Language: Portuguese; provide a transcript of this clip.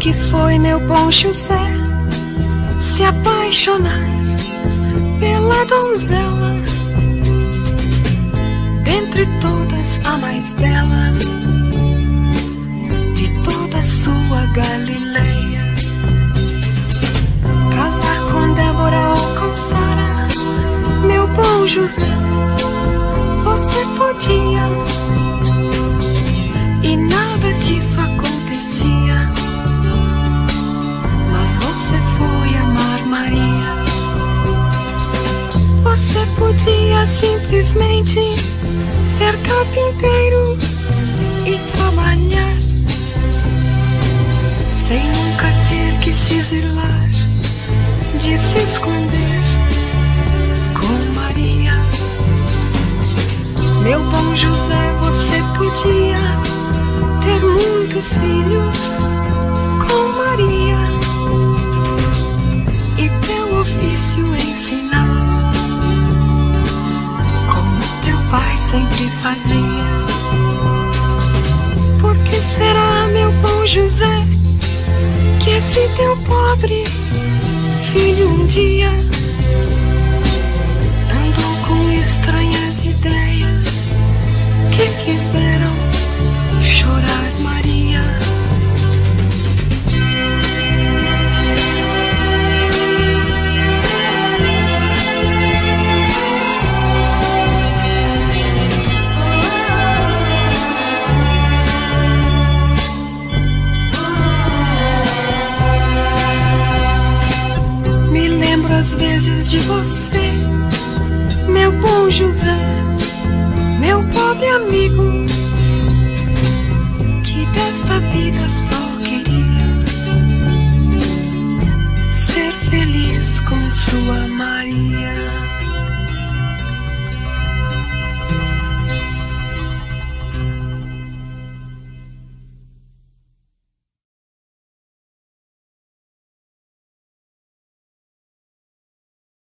que foi meu bom José se apaixonar pela donzela, dentre todas a mais bela de toda sua Galileia. Casar com Débora ou com Sara, meu bom José, você podia, e nada disso acontecia, mas você foi amar Maria. Você podia simplesmente ser carpinteiro e trabalhar, sem nunca ter que se exilar, de se esconder com Maria. Meu bom José, você podia ter muitos filhos com Maria e teu ofício ensinar, como teu pai sempre fazia. Por que será, meu bom José, que esse teu pobre filho um dia andou com estranhas ideias que fizeram chorar Maria? Me lembro às vezes de você, meu bom José, meu pobre amigo, que desta vida só queria ser feliz com sua Maria.